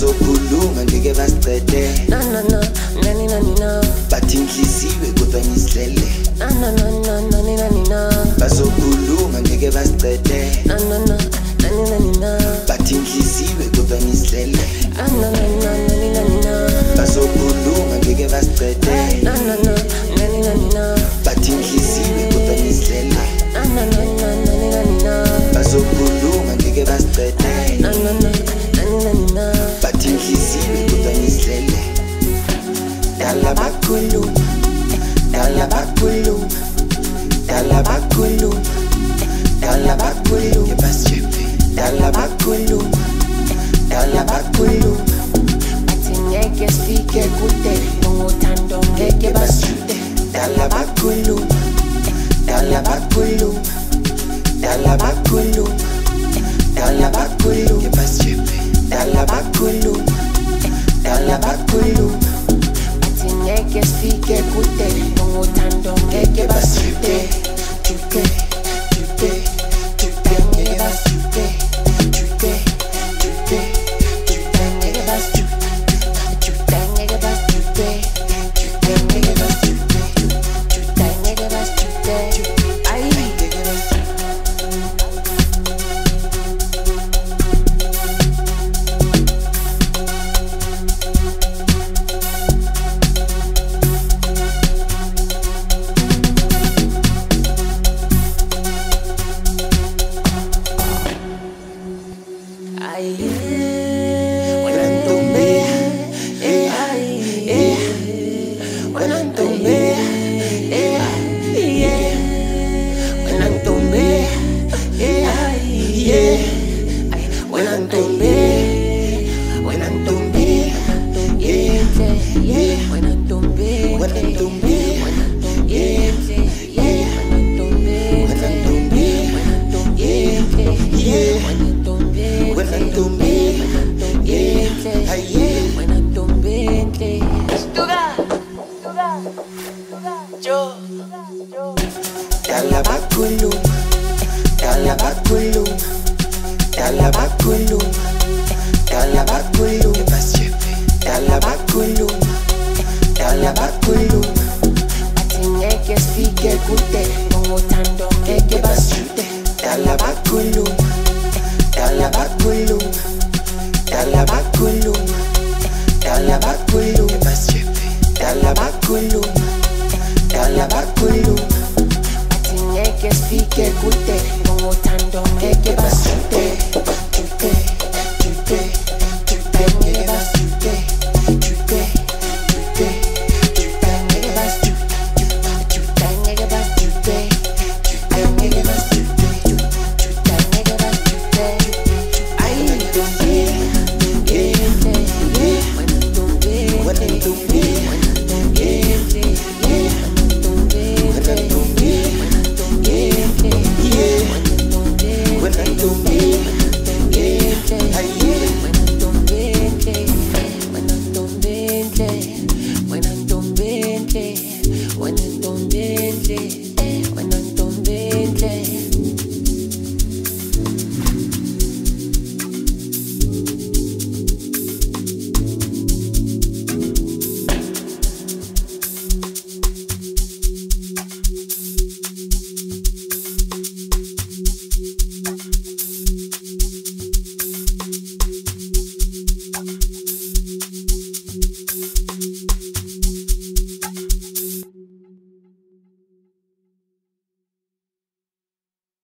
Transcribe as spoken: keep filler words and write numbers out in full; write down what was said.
bazokhuluma ngeke basiqede na na na nani nani na bathi inhliziyo kodwa ngisilele na na na na nani nani na bazokhuluma ngeke basiqede na na na nani nani na bathi inhliziyo kodwa ngisilele na na na nani nani na bazokhuluma ngeke basiqede na na na nani nani na bathi inhliziyo kodwa ngisilele na na na nani nani na bazokhuluma ngeke basiqede na na na nani nani na bathi inhliziyo kodwa ngisilele dala bakhuluma dala bakhuluma dala bakhuluma dala bakhuluma basijepe dala bakhuluma dala bakhuluma athi ngeke sifike kude ngothando ngeke baside dala bakhuluma dala bakhuluma dala bakhuluma dala bakhuluma basijepe dala bakhuluma dala bakhuluma athi ngeke sifike kude ngothando ngeke baside Tuke, tuke, tuke, ngeke baside Tuke, tuke, tuke, ngeke baside Tuke ngeke baside Tuke, ngeke baside Tuke ngeke baside ay ngeke baside ay when I'm tombe eh ay eh when I'm tombe eh yeah when I'm tombe eh ay yeah ay when I'm tombe when I'm tombe yeah yeah when I'm tombe When I'm tombe yeah yeah when I'm tombe When I'm tombe yeah Yeah when I'm tombe When I'm tombe Yeah Ay yeah when I'm tombe yo Dala bakhuluma Dala bakhuluma Dala bakhuluma Dala bakhuluma basijepe Dala bakhuluma Dala bakhuluma athi ngeke sifike kude ngothando ngeke baside Dala bakhuluma Dala bakhuluma Dala bakhuluma